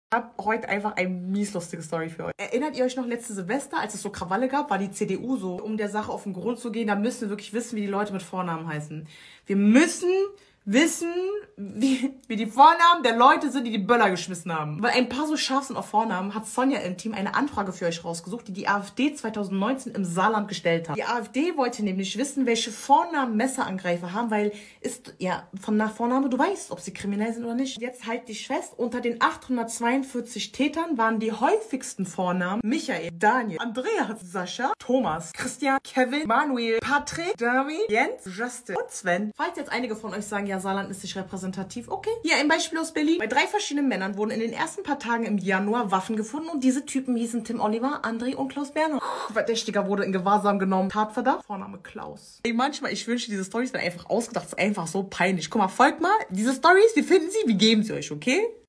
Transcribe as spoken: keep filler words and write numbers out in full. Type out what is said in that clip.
Ich habe heute einfach eine mies lustige Story für euch. Erinnert ihr euch noch letzte Silvester, als es so Krawalle gab, war die C D U so, um der Sache auf den Grund zu gehen, da müssen wir wirklich wissen, wie die Leute mit Vornamen heißen. Wir müssen wissen, wie, wie die Vornamen der Leute sind, die die Böller geschmissen haben. Weil ein paar so scharf sind auf Vornamen, hat Sonja im Team eine Anfrage für euch rausgesucht, die die AfD zwanzig neunzehn im Saarland gestellt hat. Die AfD wollte nämlich wissen, welche Vornamen Messerangreifer haben, weil ist, ja, von nach Vorname, du weißt, ob sie kriminell sind oder nicht. Jetzt halt dich fest, unter den achthundertzweiundvierzig Tätern waren die häufigsten Vornamen Michael, Daniel, Andreas, Sascha, Thomas, Christian, Kevin, Manuel, Patrick, Dami, Jens, Justin und Sven. Falls jetzt einige von euch sagen, ja, Saarland ist nicht repräsentativ, okay. Hier ein Beispiel aus Berlin. Bei drei verschiedenen Männern wurden in den ersten paar Tagen im Januar Waffen gefunden und diese Typen hießen Tim Oliver, André und Klaus Berner. Verdächtiger wurde in Gewahrsam genommen. Tatverdacht, Vorname Klaus. Ey, manchmal, ich wünsche, diese Storys wären einfach ausgedacht. Das ist einfach so peinlich. Guck mal, folgt mal. Diese Storys, wir finden sie, wir geben sie euch, okay?